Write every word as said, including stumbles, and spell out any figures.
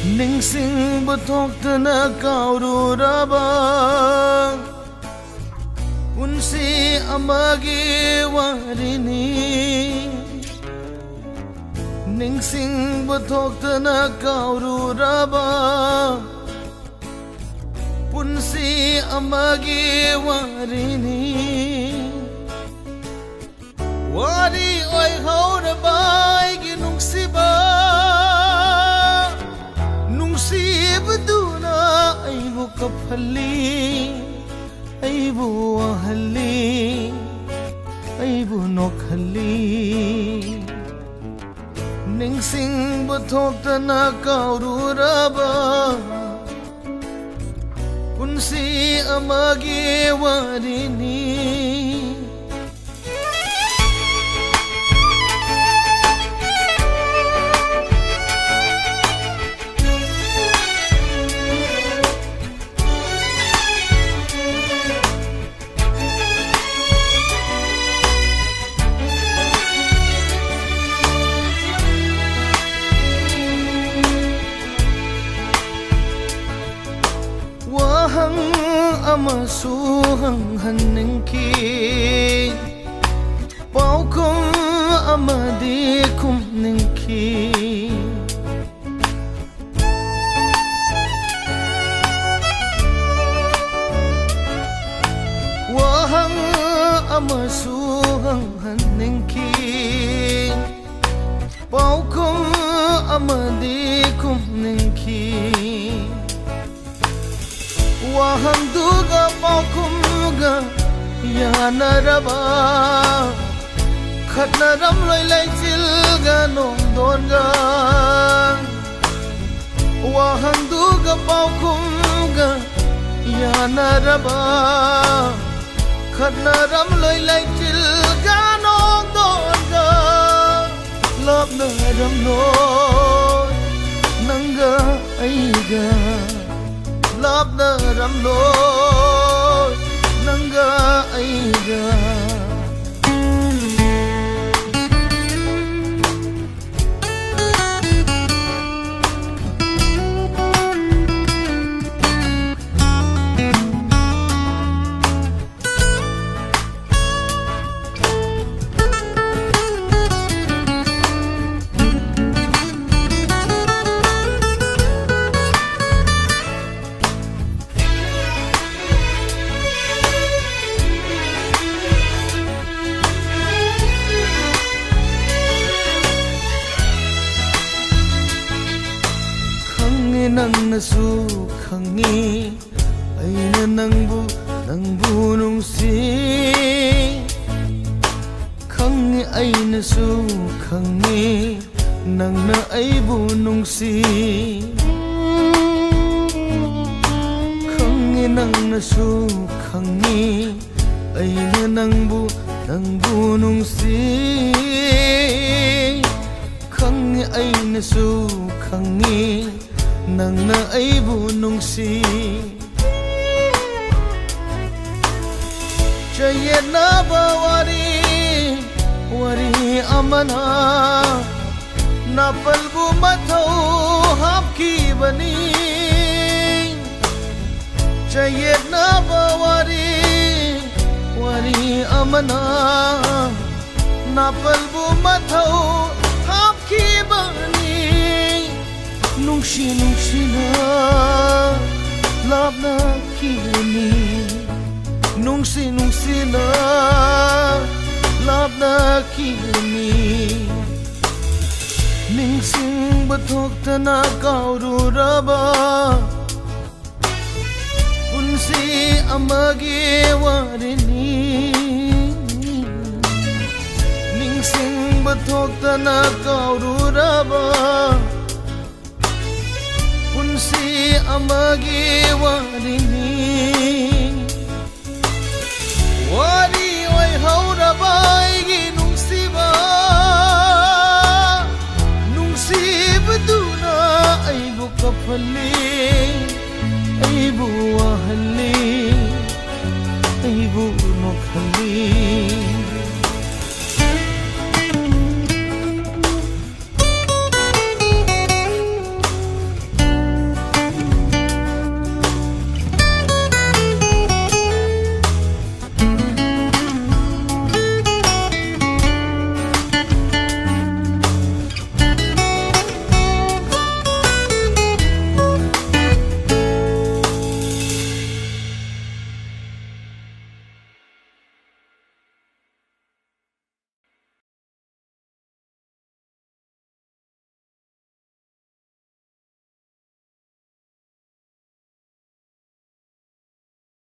ningsing buthokna kaururaba punsi amagi warini ningsing buthokna kaururaba punsi amagi warini wari oi hauraba gi nungsiba nungsibduna aibu kaphalli aibu wahalli aibu nokhalli ningsing buthokna kaururaba punsi amagi warini hang amasuhang hanengki paukum amadi kum nengki wahang amasuhang hanengki paukum amadi kum nengki wahang duga paukumga yanaraba khatnaram loi lai chilga nong donga wahang duga paukumga yanaraba khatnaram loi lai chilga nong donga labna ram no nanga aiga labna ramlo nanga aiga nangnasu khangi aina nangbu nangbu nungsi khangi ainasu khangi nangna aibu nungsi khangi nangnasu khangi aina nangbu nangbu nungsi khangi ainasu khangi nangna aibu nungsi chayena bawari wari amana napalbu mathau hapki bani chayena bawari wari amana napalbu mathau hapki bani nungsi nungsi na labna kini nungsi nungsi na labna kini ningsing buthokna kaururaba punsi amagi warini ningsing buthokna kaururaba punsi amagi warini wari oi hauraba gi nungsiba nungsibduna aibu kaphalli aibu wahalli aibu nokhalli